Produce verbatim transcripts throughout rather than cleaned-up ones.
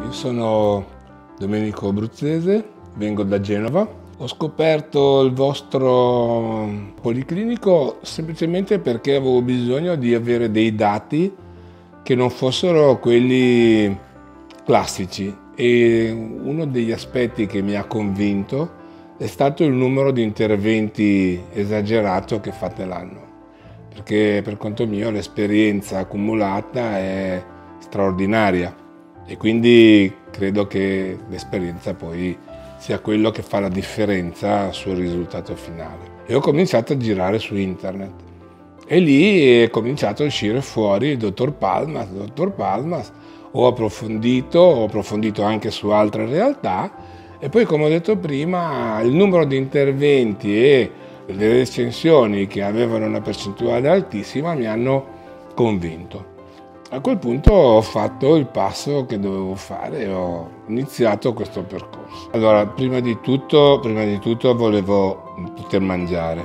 Io sono Domenico Bruzzese, vengo da Genova. Ho scoperto il vostro policlinico semplicemente perché avevo bisogno di avere dei dati che non fossero quelli classici, e uno degli aspetti che mi ha convinto è stato il numero di interventi esagerato che fate l'anno, perché per conto mio l'esperienza accumulata è straordinaria e quindi credo che l'esperienza poi sia quello che fa la differenza sul risultato finale. E ho cominciato a girare su internet e lì è cominciato a uscire fuori il dottor Palmas. Il dottor Palmas ho approfondito, ho approfondito anche su altre realtà e poi, come ho detto prima, il numero di interventi e le recensioni che avevano una percentuale altissima mi hanno convinto. A quel punto ho fatto il passo che dovevo fare e ho iniziato questo percorso. Allora, prima di tutto, prima di tutto volevo poter mangiare,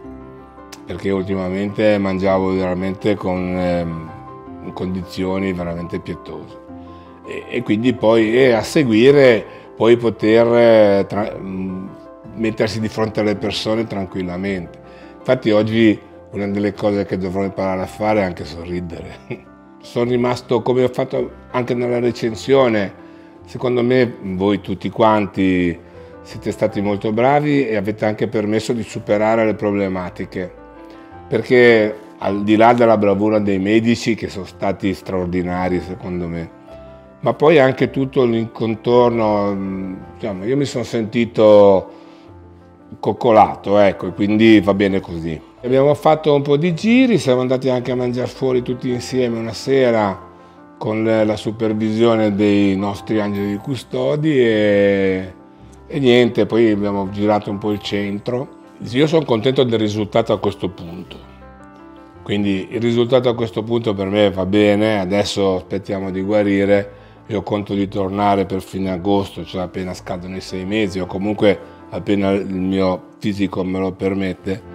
perché ultimamente mangiavo veramente con eh, condizioni veramente pietose e, e quindi poi e a seguire poi poter eh, tra, mh, mettersi di fronte alle persone tranquillamente. Infatti oggi una delle cose che dovrò imparare a fare è anche sorridere. Sono rimasto, come ho fatto anche nella recensione, secondo me voi tutti quanti siete stati molto bravi e avete anche permesso di superare le problematiche, perché al di là della bravura dei medici, che sono stati straordinari secondo me, ma poi anche tutto l'incontorno, diciamo, io mi sono sentito coccolato, ecco, e quindi va bene così. Abbiamo fatto un po' di giri, siamo andati anche a mangiare fuori tutti insieme una sera con la supervisione dei nostri angeli custodi e, e niente, poi abbiamo girato un po' il centro. Io sono contento del risultato a questo punto, quindi il risultato a questo punto per me va bene, adesso aspettiamo di guarire. Io conto di tornare per fine agosto, cioè appena scadono i sei mesi o comunque appena il mio fisico me lo permette,